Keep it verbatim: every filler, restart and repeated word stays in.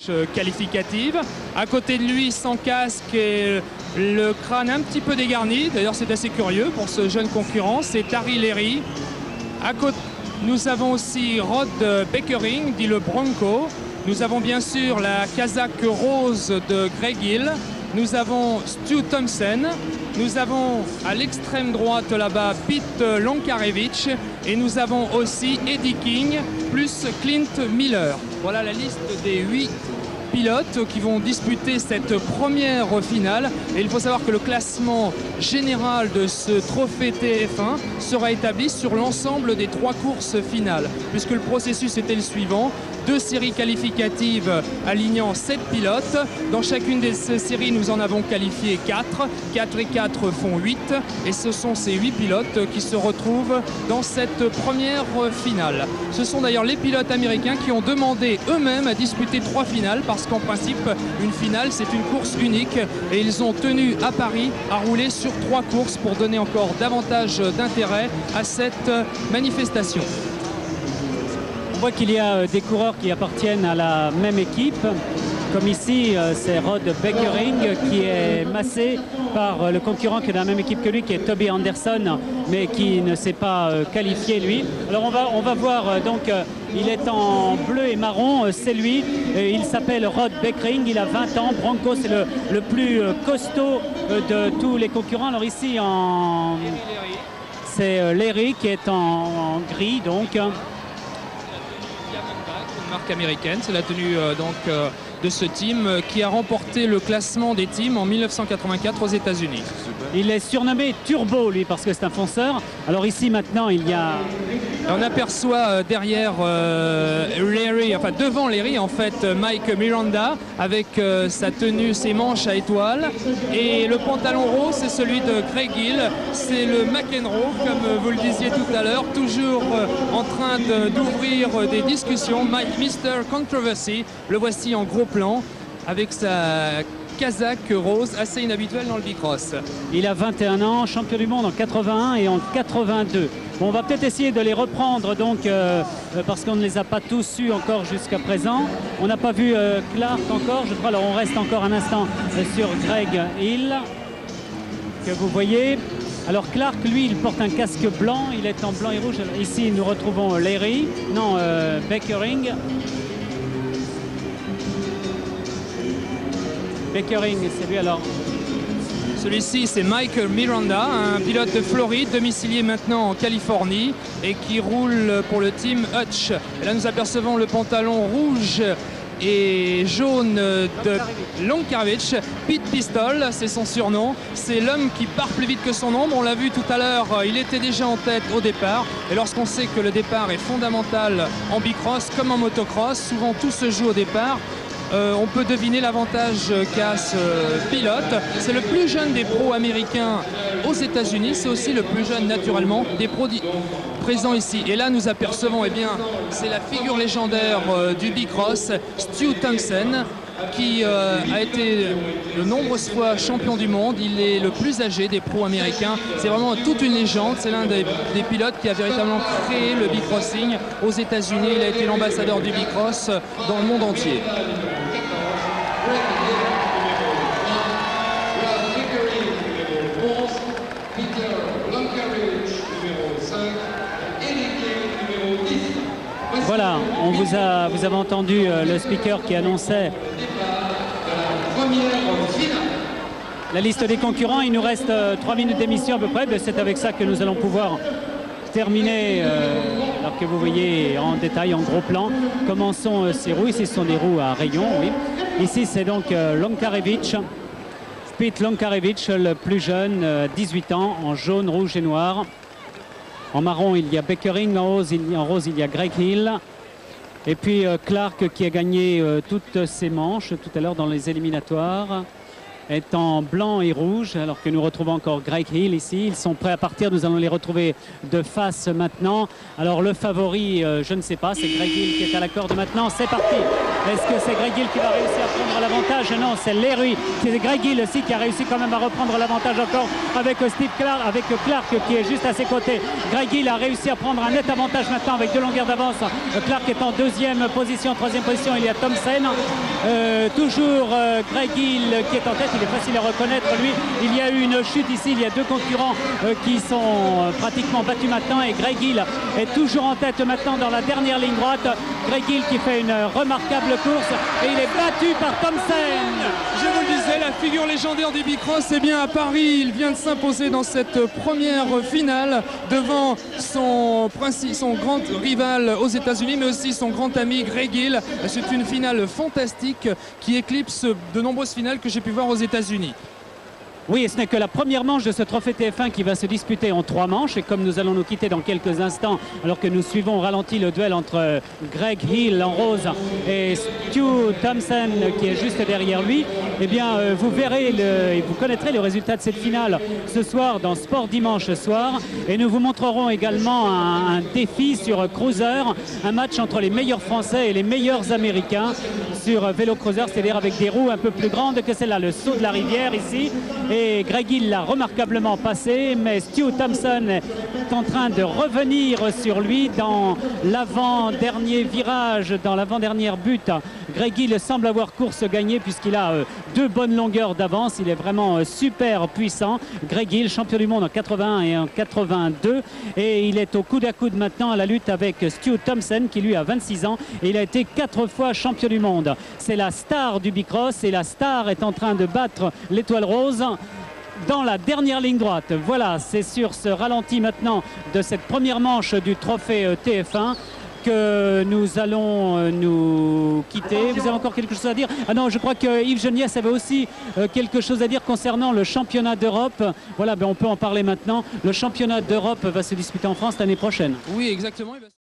Qualificative. À côté de lui, sans casque et le crâne un petit peu dégarni. D'ailleurs, c'est assez curieux pour ce jeune concurrent. C'est Tari Leary. À côté, nous avons aussi Rod Beckering, dit le Bronco. Nous avons bien sûr la casaque rose de Greg Hill. Nous avons Stu Thompson. Nous avons à l'extrême droite là-bas Pete Lonkarevich. Et nous avons aussi Eddie King plus Clint Miller. Voilà la liste des huit pilotes qui vont disputer cette première finale. Et il faut savoir que le classement général de ce trophée T F un sera établi sur l'ensemble des trois courses finales, puisque le processus était le suivant. Deux séries qualificatives alignant sept pilotes. Dans chacune des séries, nous en avons qualifié quatre. quatre et quatre font huit. Et ce sont ces huit pilotes qui se retrouvent dans cette première finale. Ce sont d'ailleurs les pilotes américains qui ont demandé eux-mêmes à disputer trois finales, parce qu'en principe, une finale, c'est une course unique. Et ils ont tenu à Paris à rouler sur trois courses pour donner encore davantage d'intérêt à cette manifestation. On voit qu'il y a des coureurs qui appartiennent à la même équipe. Comme ici, c'est Rod Beckering qui est massé par le concurrent qui est dans la même équipe que lui, qui est Toby Anderson, mais qui ne s'est pas qualifié lui. Alors on va, on va voir, donc il est en bleu et marron, c'est lui. Et il s'appelle Rod Beckering, il a vingt ans. Bronco, c'est le, le plus costaud de tous les concurrents. Alors ici, en... c'est Leary qui est en, en gris, donc. Marque américaine, c'est la tenue euh, donc euh, de ce team euh, qui a remporté le classement des teams en mille neuf cent quatre-vingt-quatre aux États-Unis. Il est surnommé Turbo lui parce que c'est un fonceur. Alors ici maintenant il y a... On aperçoit euh, derrière euh, Leary, enfin devant Leary en fait Mike Miranda avec euh, sa tenue, ses manches à étoiles, et le pantalon rose c'est celui de Greg Hill, c'est le McEnroe comme euh, vous le disiez tout à l'heure, toujours euh, en train d'ouvrir euh, des discussions. mister Controversy, le voici en gros plan avec sa casaque rose assez inhabituelle dans le bicross. Il a vingt et un ans, champion du monde en quatre-vingt-un et en quatre-vingt-deux. Bon, on va peut-être essayer de les reprendre donc euh, parce qu'on ne les a pas tous eus encore jusqu'à présent. On n'a pas vu euh, Clark encore, je crois. Alors on reste encore un instant euh, sur Greg Hill que vous voyez. Alors Clark, lui, il porte un casque blanc, il est en blanc et rouge. Alors, ici, nous retrouvons Leary, non, euh, Beckering. Beckering, c'est lui alors. Celui-ci, c'est Mike Miranda, un pilote de Floride, domicilié maintenant en Californie et qui roule pour le team Hutch. Et là, nous apercevons le pantalon rouge et jaune de Lonkarevich. Pete Pistol, c'est son surnom. C'est l'homme qui part plus vite que son ombre. On l'a vu tout à l'heure, il était déjà en tête au départ. Et lorsqu'on sait que le départ est fondamental en bicross comme en motocross, souvent tout se joue au départ. Euh, on peut deviner l'avantage qu'a ce pilote. C'est le plus jeune des pros américains aux États-Unis. C'est aussi le plus jeune, naturellement, des pros présents ici. Et là, nous apercevons, eh bien, c'est la figure légendaire euh, du bicross, Stu Thompson, qui euh, a été de nombreuses fois champion du monde. Il est le plus âgé des pros américains. C'est vraiment toute une légende. C'est l'un des, des pilotes qui a véritablement créé le bicrossing aux États-Unis. Il a été l'ambassadeur du bicross dans le monde entier. Voilà, on vous a, vous avez entendu euh, le speaker qui annonçait la liste des concurrents. Il nous reste euh, trois minutes d'émission à peu près. C'est avec ça que nous allons pouvoir terminer, euh, alors que vous voyez en détail, en gros plan, comment sont euh, ces roues. Ici, ce sont des roues à rayons, oui. Ici, c'est donc euh, Lonkarevich, Pete Lonkarevich, le plus jeune, euh, dix-huit ans, en jaune, rouge et noir. En marron, il y a Beckering. En rose, il y a, en rose, il y a Greg Hill. Et puis euh, Clark qui a gagné euh, toutes ses manches tout à l'heure dans les éliminatoires. est en blanc et rouge, alors que nous retrouvons encore Greg Hill ici. Ils sont prêts à partir, nous allons les retrouver de face maintenant. Alors le favori, euh, je ne sais pas, c'est Greg Hill qui est à la corde maintenant. C'est parti. Est-ce que c'est Greg Hill qui va réussir à prendre l'avantage? Non, c'est Leroy. C'est Greg Hill aussi qui a réussi quand même à reprendre l'avantage encore avec Steve Clark, avec Clark qui est juste à ses côtés. Greg Hill a réussi à prendre un net avantage maintenant avec deux longueurs d'avance. Clark est en deuxième position, troisième position, il y a Thompson. Euh, toujours euh, Greg Hill qui est en tête, il est facile à reconnaître lui. Il y a eu une chute ici, il y a deux concurrents euh, qui sont euh, pratiquement battus maintenant et Greg Hill est toujours en tête maintenant dans la dernière ligne droite. Greg Hill qui fait une remarquable course et il est battu par Thompson. Je vous le disais, la figure légendaire du bicross, c'est bien à Paris. Il vient de s'imposer dans cette première finale devant son, son grand rival aux États-Unis, mais aussi son grand ami Greg Hill. C'est une finale fantastique qui éclipse de nombreuses finales que j'ai pu voir aux États-Unis. Oui, et ce n'est que la première manche de ce trophée T F un qui va se disputer en trois manches. Et comme nous allons nous quitter dans quelques instants, alors que nous suivons au ralenti le duel entre Greg Hill en rose et Stu Thompson qui est juste derrière lui, eh bien, euh, vous verrez le, et vous connaîtrez le résultat de cette finale ce soir dans Sport Dimanche ce soir. Et nous vous montrerons également un, un défi sur Cruiser, un match entre les meilleurs Français et les meilleurs Américains sur vélo cruiser, c'est-à-dire avec des roues un peu plus grandes que celle-là, le saut de la rivière ici. Et Greg Hill l'a remarquablement passé, mais Stu Thompson est en train de revenir sur lui dans l'avant-dernier virage, dans l'avant-dernière butte. Greg Hill semble avoir course gagnée puisqu'il a euh, deux bonnes longueurs d'avance. Il est vraiment euh, super puissant. Greg Hill, champion du monde en quatre-vingt-un et en quatre-vingt-deux. Et il est au coude à coude maintenant à la lutte avec Stu Thompson qui lui a vingt-six ans. Et il a été quatre fois champion du monde. C'est la star du bicross et la star est en train de battre l'étoile rose dans la dernière ligne droite. Voilà, c'est sur ce ralenti maintenant de cette première manche du trophée T F un que nous allons nous quitter. Vous avez encore quelque chose à dire? Ah non, je crois que Yves Geniès avait aussi quelque chose à dire concernant le championnat d'Europe. Voilà, ben on peut en parler maintenant. Le championnat d'Europe va se disputer en France l'année prochaine. Oui, exactement.